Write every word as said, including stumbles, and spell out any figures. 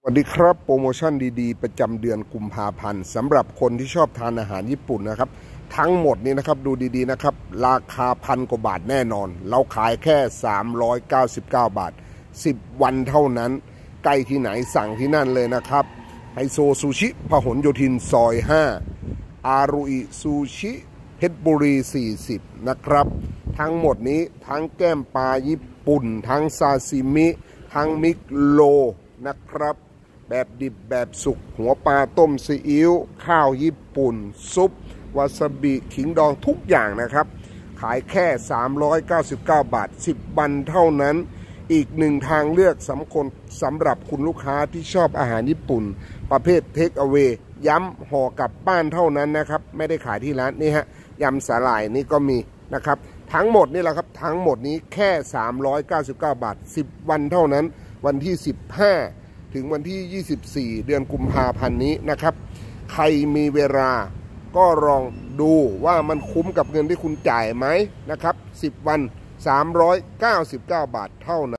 สวัสดีครับโปรโมชั่นดีๆประจำเดือนกุมภาพันธ์สำหรับคนที่ชอบทานอาหารญี่ปุ่นนะครับทั้งหมดนี้นะครับดูดีๆนะครับราคาพันกว่าบาทแน่นอนเราขายแค่สามร้อยเก้าสิบเก้าบาทสิบวันเท่านั้นใกล้ที่ไหนสั่งที่นั่นเลยนะครับไฮโซซูชิพหลโยธินซอยห้าอารุอิซูชิเพชรบุรีสี่สิบนะครับทั้งหมดนี้ทั้งแก้มปลาญี่ปุ่นทั้งซาซิมิทั้งมิกโลนะครับแบบดิบแบบสุกหัวปลาต้มซีอิ๊วข้าวญี่ปุ่นซุปวาซาบิขิงดองทุกอย่างนะครับขายแค่สามร้อยเก้าสิบเก้าบาทสิบวันเท่านั้นอีกหนึ่งทางเลือกสำคัญสำหรับคุณลูกค้าที่ชอบอาหารญี่ปุ่นประเภทเทคเอาเวย์ย้ำห่อกลับบ้านเท่านั้นนะครับไม่ได้ขายที่ร้านนี่ฮะยำสาหร่ายนี่ก็มีนะครับทั้งหมดนี่แหละครับทั้งหมดนี้แค่สามร้อยเก้าสิบเก้าบาทสิบวันเท่านั้นวันที่สิบห้าถึงวันที่ยี่สิบสี่เดือนกุมภาพันธ์นี้นะครับใครมีเวลาก็ลองดูว่ามันคุ้มกับเงินที่คุณจ่ายไหมนะครับสิบวันสามร้อยเก้าสิบเก้าบาทเท่านั้น